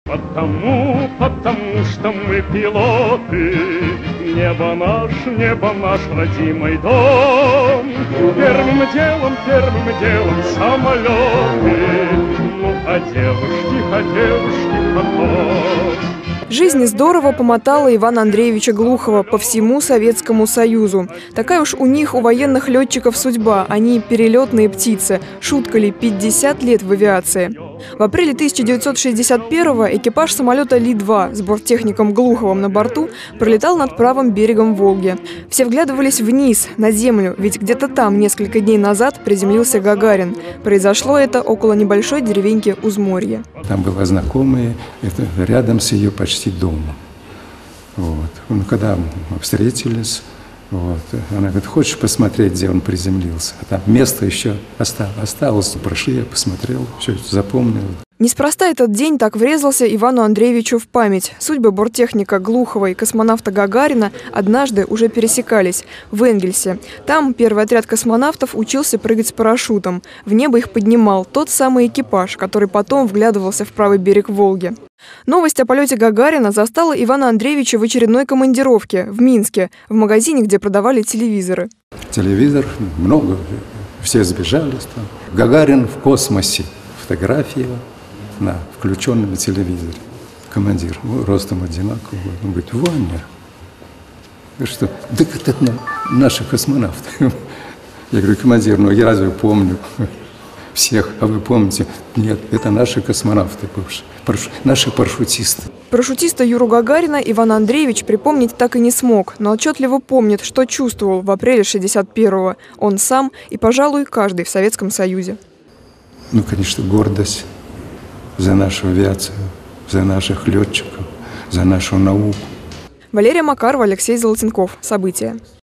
Потому что мы пилоты, небо наш родимый дом. Первым делом самолеты, ну а девушки потом. Жизнь здорово помотала Ивана Андреевича Глухова по всему Советскому Союзу. Такая уж у них, у военных летчиков, судьба. Они перелетные птицы. Шутка ли, 50 лет в авиации. В апреле 1961-го экипаж самолета Ли-2 с борттехником Глуховым на борту пролетал над правым берегом Волги. Все вглядывались вниз, на землю, ведь где-то там несколько дней назад приземлился Гагарин. Произошло это около небольшой деревеньки Узморье. Там была знакомая, это рядом с ее почти домом. Вот. Ну, когда мы встретились, вот, она говорит: хочешь посмотреть, где он приземлился? А там место еще осталось. Прошли, я посмотрел, все запомнил. Неспроста этот день так врезался Ивану Андреевичу в память. Судьбы борттехника Глухова и космонавта Гагарина однажды уже пересекались в Энгельсе. Там первый отряд космонавтов учился прыгать с парашютом. В небо их поднимал тот самый экипаж, который потом вглядывался в правый берег Волги. Новость о полете Гагарина застала Ивана Андреевича в очередной командировке в Минске, в магазине, где продавали телевизоры. Телевизор много, все сбежались там. Гагарин в космосе, фотографии на включенном телевизоре. Командир, ростом одинаковый, он говорит: Ваня, что? Да это наши космонавты. Я говорю: командир, ну я разве помню всех, а вы помните? Нет, это наши космонавты бывшие, наши парашютисты. Парашютиста Юру Гагарина Иван Андреевич припомнить так и не смог, но отчетливо помнит, что чувствовал в апреле 61-го. Он сам и, пожалуй, каждый в Советском Союзе. Ну, конечно, гордость за нашу авиацию, за наших летчиков, за нашу науку. Валерия Макарова, Алексей Золотенков. События.